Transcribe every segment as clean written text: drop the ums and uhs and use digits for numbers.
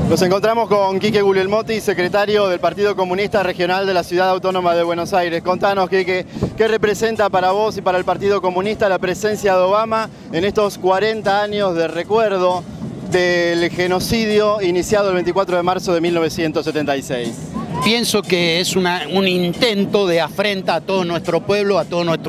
Nos encontramos con Quique Guglielmotti, secretario del Partido Comunista Regional de la Ciudad Autónoma de Buenos Aires. Contanos, Quique, ¿qué representa para vos y para el Partido Comunista la presencia de Obama en estos 40 años de recuerdo del genocidio iniciado el 24 de marzo de 1976? Pienso que es un intento de afrenta a todo nuestro pueblo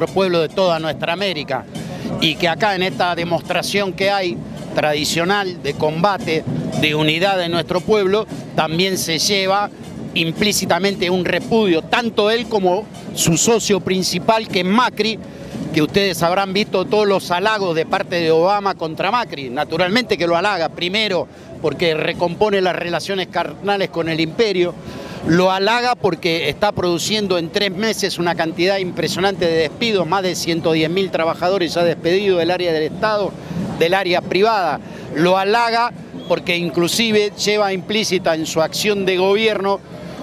de toda nuestra América, y que acá en esta demostración que hay tradicional de combate, de unidad de nuestro pueblo, también se lleva implícitamente un repudio, tanto él como su socio principal, que es Macri, que ustedes habrán visto todos los halagos de parte de Obama contra Macri. Naturalmente que lo halaga, primero porque recompone las relaciones carnales con el imperio, lo halaga porque está produciendo en 3 meses una cantidad impresionante de despidos, más de 110.000 trabajadores ya despedidos del área del Estado, del área privada. Lo halaga porque inclusive lleva implícita en su acción de gobierno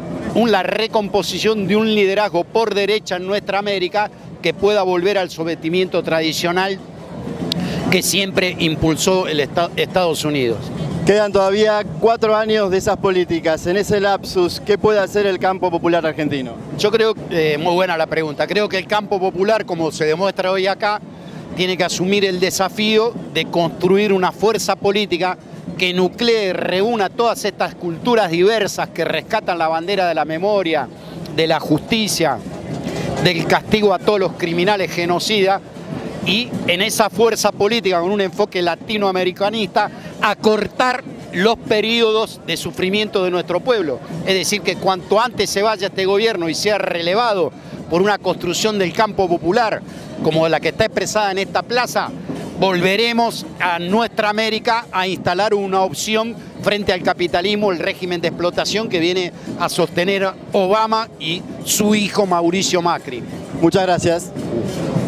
la recomposición de un liderazgo por derecha en nuestra América que pueda volver al sometimiento tradicional que siempre impulsó el Estados Unidos. Quedan todavía 4 años de esas políticas. En ese lapsus, ¿qué puede hacer el campo popular argentino? Yo creo, muy buena la pregunta, creo que el campo popular, como se demuestra hoy acá, tiene que asumir el desafío de construir una fuerza política que nuclee, reúna todas estas culturas diversas que rescatan la bandera de la memoria, de la justicia, del castigo a todos los criminales genocidas, y en esa fuerza política con un enfoque latinoamericanista acortar los periodos de sufrimiento de nuestro pueblo. Es decir, que cuanto antes se vaya este gobierno y sea relevado por una construcción del campo popular como la que está expresada en esta plaza, volveremos a nuestra América a instalar una opción frente al capitalismo, el régimen de explotación que viene a sostener Obama y su hijo Mauricio Macri. Muchas gracias.